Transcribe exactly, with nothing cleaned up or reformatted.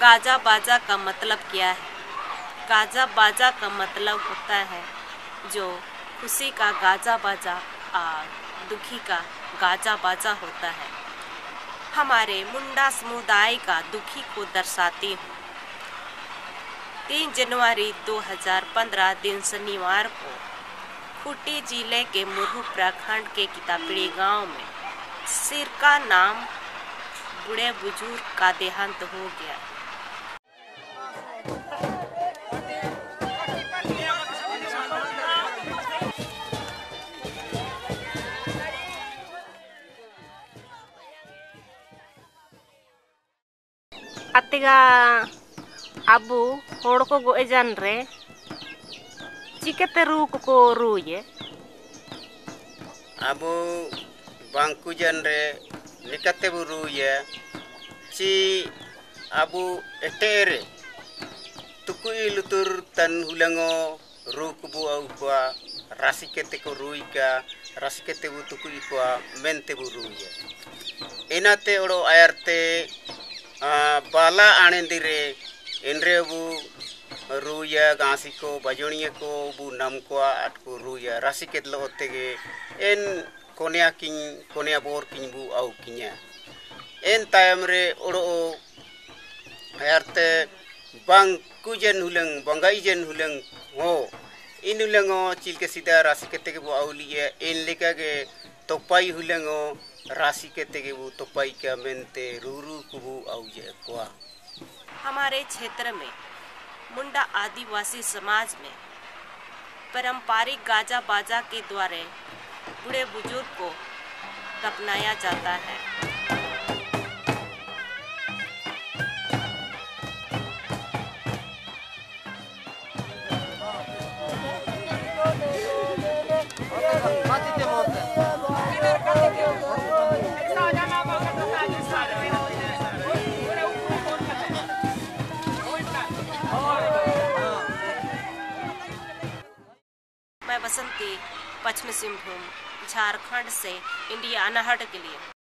Gaza बाजा का मतलब क्या है? गाजा बाजा का मतलब होता है जो खुशी का गाजा बाजा और दुखी का गाजा बाजा होता है। हमारे मुंडा समुदाय का दुखी को दर्शाती हूँ। तीन जनवरी दो हज़ार पंद्रह दिन शनिवार को खूंटी जिले के मुरहू प्रखंड के कितापड़ी गांव में सिरका नाम बूढ़े बुजुर्ग का देहांत हो गया। अतिगा अबू होड़ को गोजन रे चिकते रू को रूये अबू बांकु जन रे निकते बु रूये ची अबू एटेरे तुकुई लुतुर तन हुलंगो रूक बु औकुआ राशि केते को रूई का राशि केते बु तुकुई कुआ मेनते बु रूये इनाते ओड़ो आयरते बाला आनेंदिरे इनरे बु रूया गांसी को बजोनिया को बु नम को अटको रूया राशि केतलो होतेगे एन कोनिया किन कोनिया बोर किन बु आउ किन्या एन तायम रे ओड़ो आयरते बांग कुजन हुलंग बंगाई जन हुलंग हो इन हुलंगो चिल के सीधा राशि केते के बु आउलिए इन लेका के तोपाई हुलंगो राशि केते के बु तोपाई का मेनते रूरू कुबु आउजे कोआ। हमारे क्षेत्र में मुंडा आदिवासी समाज में पारंपरिक गाजा बाजा के द्वारा बूढ़े बुजुर्ग को दफनाया जाता है। मैं बसंती पश्चिमी सिंहभूम झारखंड से इंडिया अनहट के लिए।